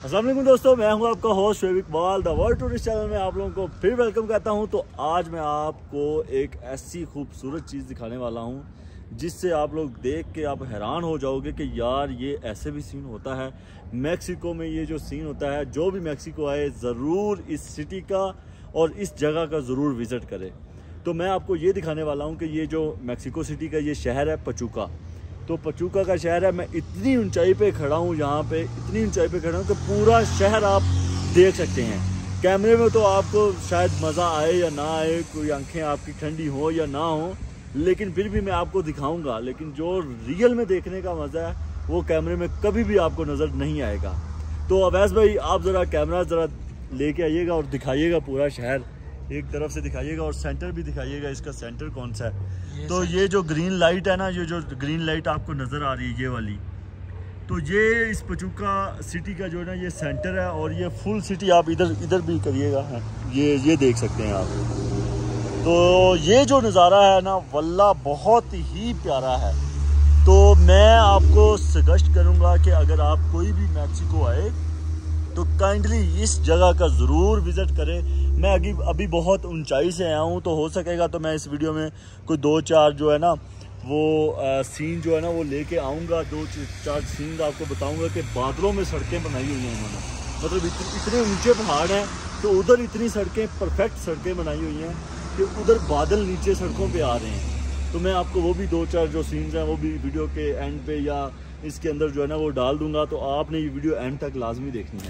अस्सलाम वालेकुम दोस्तों, मैं हूं आपका host Shoaib Iqbal. The world tourist channel में आप लोगों को फिर वेलकम करता हूं। तो आज मैं आपको एक ऐसी खूबसूरत चीज़ दिखाने वाला हूं जिससे आप लोग देख के आप हैरान हो जाओगे कि यार ये ऐसे भी सीन होता है। मैक्सिको में ये जो सीन होता है, जो भी मैक्सिको आए ज़रूर इस सिटी का और इस जगह का ज़रूर विज़िट करे। तो मैं आपको ये दिखाने वाला हूँ कि ये जो मैक्सिको सिटी का ये शहर है पचुका, तो पचुका का शहर है। मैं इतनी ऊंचाई पे खड़ा हूँ, यहाँ पे इतनी ऊंचाई पे खड़ा हूँ कि पूरा शहर आप देख सकते हैं। कैमरे में तो आपको शायद मज़ा आए या ना आए, कोई आंखें आपकी ठंडी हो या ना हो, लेकिन फिर भी मैं आपको दिखाऊंगा। लेकिन जो रियल में देखने का मज़ा है वो कैमरे में कभी भी आपको नज़र नहीं आएगा। तो अवैस भाई, आप ज़रा कैमरा ज़रा लेके आइएगा और दिखाइएगा पूरा शहर, एक तरफ से दिखाइएगा और सेंटर भी दिखाइएगा। इसका सेंटर कौन सा है? तो ये जो ग्रीन लाइट है ना, ये जो ग्रीन लाइट आपको नज़र आ रही है ये वाली, तो ये इस पचुका सिटी का जो है ना ये सेंटर है। और ये फुल सिटी आप इधर भी करिएगा, ये देख सकते हैं आप। तो ये जो नज़ारा है ना वल्लाह बहुत ही प्यारा है। तो मैं आपको सजेस्ट करूँगा कि अगर आप कोई भी मैक्सिको आए तो काइंडली इस जगह का ज़रूर विज़िट करें। मैं अभी बहुत ऊंचाई से आया हूँ, तो हो सकेगा तो मैं इस वीडियो में कोई 2-4 जो है ना वो सीन जो है ना वो लेके आऊँगा। 2-4 सीन आपको बताऊँगा कि बादलों में सड़कें बनाई हुई हैं इन्होंने। मतलब इतने ऊंचे पहाड़ हैं तो उधर इतनी सड़कें, परफेक्ट सड़कें बनाई हुई हैं कि उधर बादल नीचे सड़कों पर आ रहे हैं। तो मैं आपको वो भी 2-4 जो सीन्स हैं वो भी वीडियो के एंड पे या इसके अंदर जो है ना वो डाल दूंगा। तो आपने ये वीडियो एंड तक लाजमी देखनी है।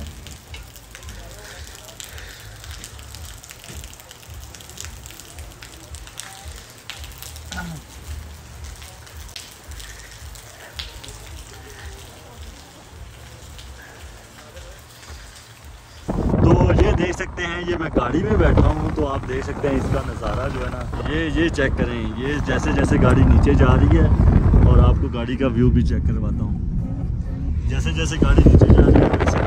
तो ये देख सकते हैं, ये मैं गाड़ी में बैठा हूँ तो आप देख सकते हैं इसका नज़ारा जो है ना, ये चेक करें। ये जैसे जैसे गाड़ी नीचे जा रही है, और आपको गाड़ी का व्यू भी चेक करवाता हूँ। जैसे जैसे गाड़ी नीचे जा रही है वैसे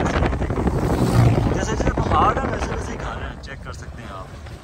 जैसे जैसे पहाड़ है वैसे वैसे ही खा रहे हैं, चेक कर सकते हैं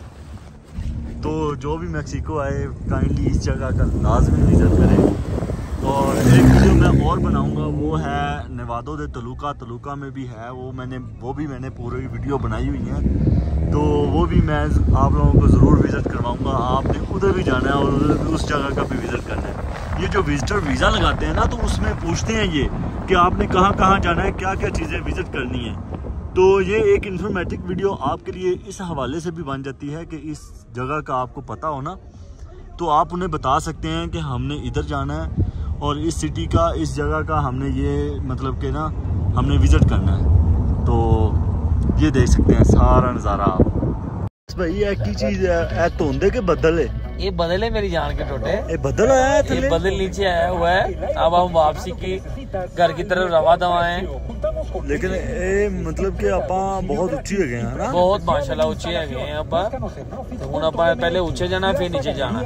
आप। तो जो भी मैक्सिको आए काइंडली इस जगह का लाजमी विज़िट करें। और एक वीडियो मैं और बनाऊंगा, वो है नेवादो दे तलुका में भी है, वो भी मैंने पूरी वीडियो बनाई हुई है। तो वो भी मैं आप लोगों को ज़रूर विज़िट करवाऊंगा। आपने उधर भी जाना है और उधर भी उस जगह का भी विज़िट करना है। ये जो विजिटर वीज़ा लगाते हैं ना, तो उसमें पूछते हैं ये कि आपने कहाँ कहाँ जाना है, क्या क्या चीज़ें विज़िट करनी है। तो ये एक इन्फॉर्मेटिव वीडियो आपके लिए इस हवाले से भी बन जाती है कि इस जगह का आपको पता हो ना, तो आप उन्हें बता सकते हैं कि हमने इधर जाना है और इस सिटी का, इस जगह का हमने ये मतलब कि ना हमने विज़िट करना है। तो ये देख सकते हैं सारा नज़ारा आप। भाई एक ही चीज़ है, धुंधे के बदल है, ये बदल है मेरी जान के टोटे। ये बदल आया है, ये बदल नीचे आया हुआ है। अब हम वापसी की घर की तरफ रवा दवा हैं। लेकिन ये मतलब कि आप बहुत ऊंची है गए हैं ना, बहुत माशाल्लाह ऊंची है गए हैं। अब पहले ऊंचे जाना फिर नीचे जाना।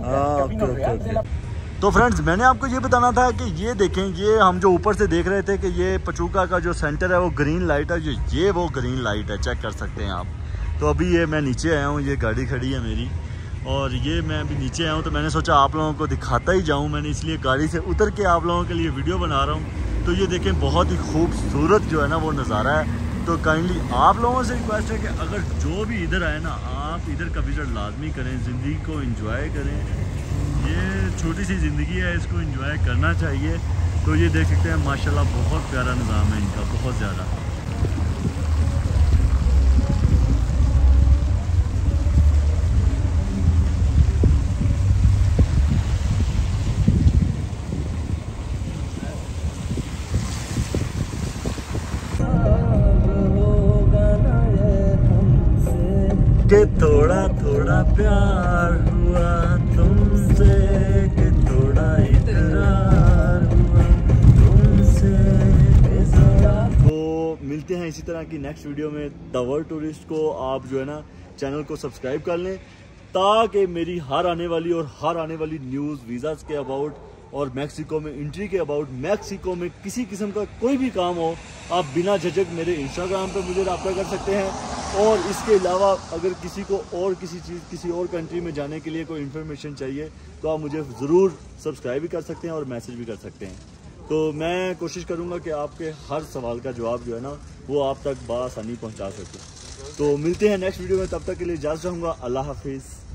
ओके। तो फ्रेंड्स, मैंने आपको ये बताना था कि ये देखें, ये हम जो ऊपर से देख रहे थे कि ये पचुका का जो सेंटर है वो ग्रीन लाइट है, ये वो ग्रीन लाइट है, चेक कर सकते हैं आप। तो अभी ये मैं नीचे आया हूँ, ये गाड़ी खड़ी है मेरी, और ये मैं अभी नीचे आया हूँ तो मैंने सोचा आप लोगों को दिखाता ही जाऊँ। मैंने इसलिए गाड़ी से उतर के आप लोगों के लिए वीडियो बना रहा हूँ। तो ये देखें, बहुत ही खूबसूरत जो है ना वो नज़ारा है। तो काइंडली आप लोगों से रिक्वेस्ट है कि अगर जो भी इधर आए ना, आप इधर का विज़िट लाजमी करें, ज़िंदगी को एंजॉय करें। ये छोटी सी ज़िंदगी है, इसको एंजॉय करना चाहिए। तो ये देख सकते हैं माशाल्लाह बहुत प्यारा निज़ाम है इनका, बहुत ज़्यादा। कि थोड़ा थोड़ा प्यार हुआ तुमसे, कि थोड़ा इकरार हुआ तुमसे। तो मिलते हैं इसी तरह की नेक्स्ट वीडियो में। द वर्ल्ड टूरिस्ट को आप जो है ना चैनल को सब्सक्राइब कर लें, ताकि मेरी हर आने वाली न्यूज़ वीज़ाज़ के अबाउट और मैक्सिको में एंट्री के अबाउट, मैक्सिको में किसी किस्म का कोई भी काम हो, आप बिना झिझक मेरे इंस्टाग्राम पे मुझे रब्ता कर सकते हैं। और इसके अलावा अगर किसी को और किसी और कंट्री में जाने के लिए कोई इन्फॉर्मेशन चाहिए तो आप मुझे ज़रूर सब्सक्राइब भी कर सकते हैं और मैसेज भी कर सकते हैं। तो मैं कोशिश करूँगा कि आपके हर सवाल का जवाब जो है ना वो आप तक बआसानी पहुँचा सकूँ। तो मिलते हैं नेक्स्ट वीडियो में, तब तक के लिए इजाज़त चाहूँगा। अल्लाह हाफिज़।